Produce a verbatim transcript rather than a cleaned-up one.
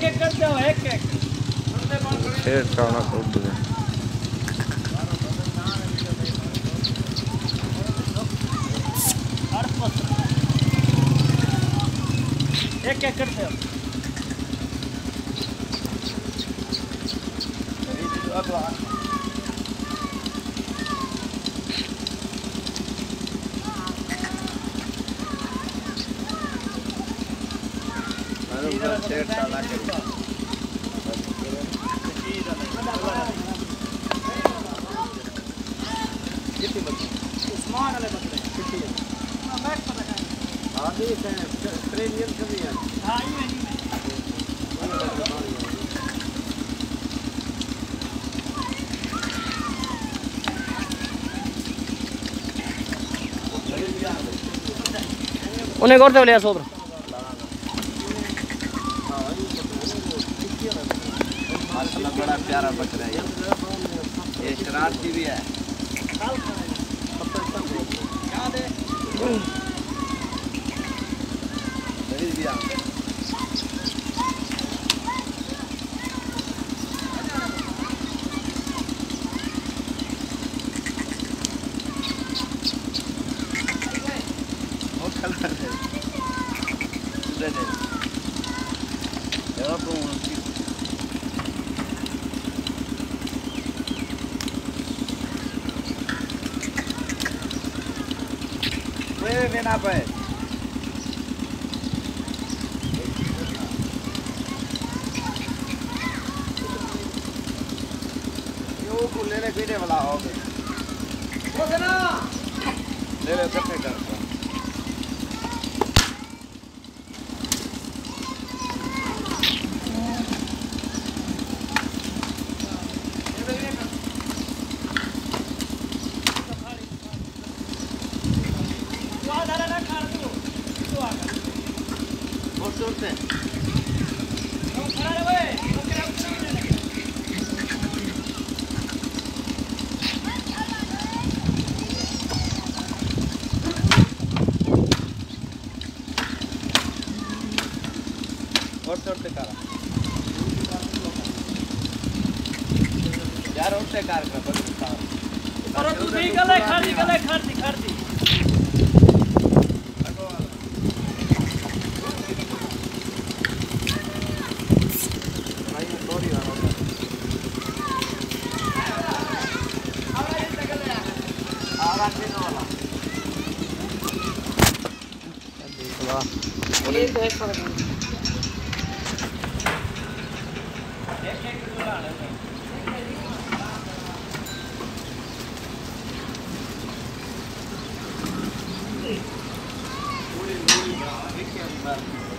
एक एक कर दो एक एक छेड़ छाड़ा कर दो एक एक करते हो छेड़ छाड़ा कर उस्मान वाले बकरे कितनी है हां मैं पता है हां ठीक है प्रीमियम कभी है हां ये नहीं उन्हें करते बोले सोबर माशाल्लाह बड़ा प्यारा बकरा है ये शरारती भी है क्या दे दिया वो कलर है दे दे ये तो Puede ven a ver. Yo le le pide वाला हो गए. हो गया ना? ले ले कैसे करता? बहुत जोर से और जोर से करा यार और से कार कर और तू भी गले खाली गले खाली खाली एक एक कर पूरी पूरी